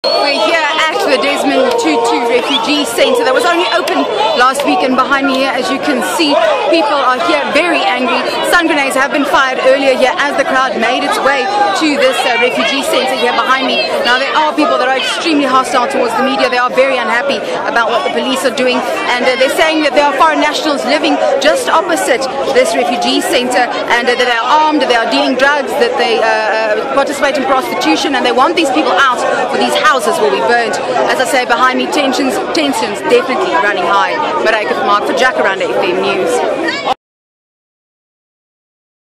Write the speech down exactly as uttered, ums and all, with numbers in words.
We're here at the Desmond Tutu Refugee Centre that was only opened last week, and behind me here, as you can see, people are here very angry. Stun grenades have been fired earlier here as the crowd made its way to this uh, refugee centre here behind me. Now there are people that are extremely hostile towards the media. They are very unhappy about what the police are doing, and uh, they're saying that there are foreign nationals living just opposite this refugee centre, and uh, that they are armed, that they are dealing drugs, that they uh, participate in prostitution, and they want these people out, for these houses will be burnt. As I say, behind me, tensions, tensions definitely running high. Marika Vermaak for Jacaranda F M News.